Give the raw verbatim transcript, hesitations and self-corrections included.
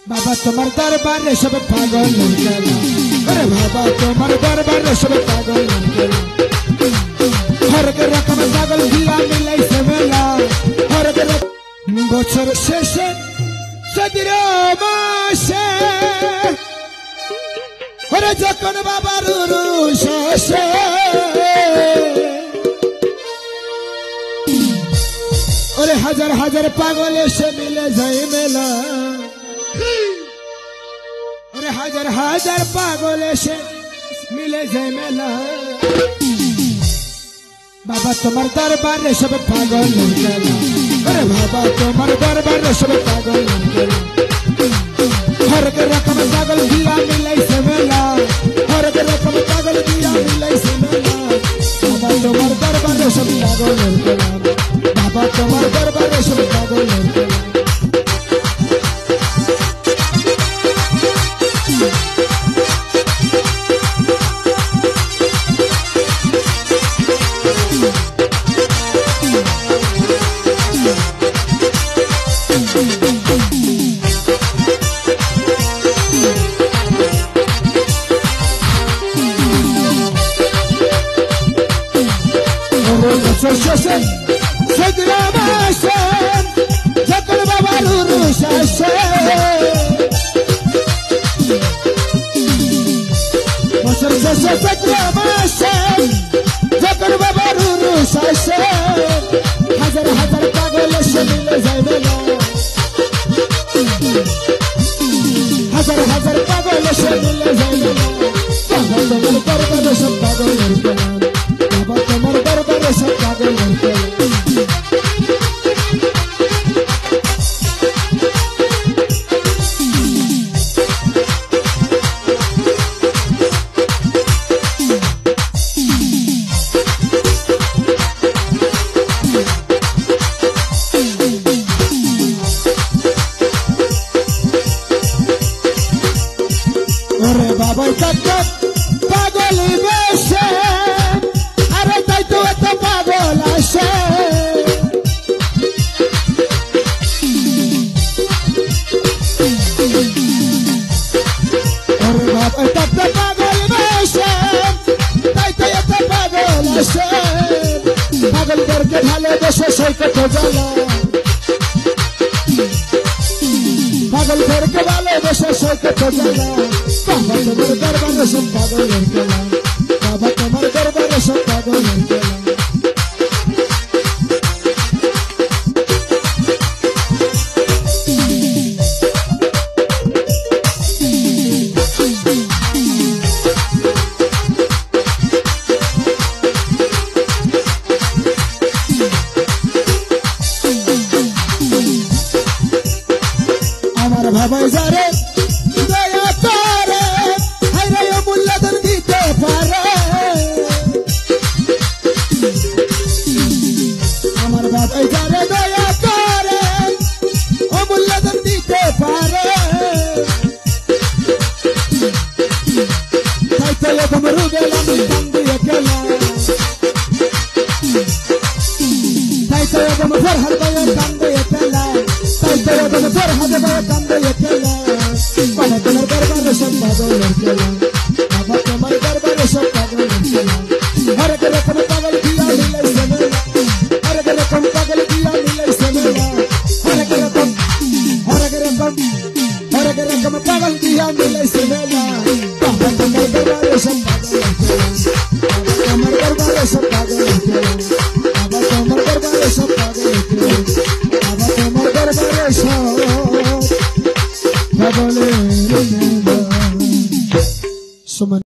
बाबा तुम्हार दरबार सब पागल लड़केला। अरे बाबा तुम्हार दरबार सब पागल लड़केला। हर के रकम पागल दिया मिलाई से मेला। हर के रकम बचर शेषे सदिरो मासे। अरे जकन बाबा रुरु शेषे। अरे हजार हजार पागल से मिले जाए मेला। अरे हजार हजार पागल से मिले जाए मेला। बाबा तुम्हार दरबार सब पागल लड़केला। अरे बाबा तुम्हार दरबार सब पागल लड़केला। हर के रकम पागल दिया मिलाई से मेला। हर के रकम पागल दिया मिलाई से मेला। बाबा तुम्हार दरबार सब पागल लड़केला। बाबा तुम्हार दरबार सब पागल लड़केला। Session, Sedra Masen, Jakal Baba Ruru Session. Masar Session, Sedra Masen, Jakal Baba Ruru Session. Hazar Hazar Pagol Shemile Zaimela. Hazar Hazar Pagol Shemile Zaimela. Baba Tomar Baba Shab Pagol Shemile. Baba Tomar Baba Shab Pagol Shemile. Ore Baba Tatat Pagol Ibese. Are Taito Eto Pagol Ashe. Ore Baba Tatat Pagol Ibese. Taito Eto Pagol Ashe. Pagol Berke Dhale Deshe Soike Tojala. Pagol Berke Dhale Deshe Soike Tojala. Baba tomar darbar सब पागल लड़केला। बाबा tomar darbar सब पागल लड़केला। हमारा बाबा जारे दया तारे। আমার বাবা যারে দয়া করে ও মুল্লাদের দিতে পারে। তাই তো এরকম রুগেল আমি কান্দি একেলা। তাই তো এরকম ফরহাদ ভাই কান্দি একেলা। তাই তো এরকম ফরহাদ ভাই কান্দি একেলা। বাবা তোমার দরবারে সব পাগল লড়কেলা। বাবা তোমার দরবারে সব পাগল লড়কেলা। हर के रकम पागल दिया मिलाई से मेला। हर के रकम पागल दिया मिलाई से मेला। हर के रकम हर के रकम हर के रकम पागल दिया मिलाई से मेला। बाबा तुम्हार दरबार सब पागल लड़केला। बाबा तुम्हार दरबार सब पागल लड़केला। बाबा तुम्हार दरबार सब पागल लड़केला। बाबा तुम्हार दरबार सब पागल लड़केला।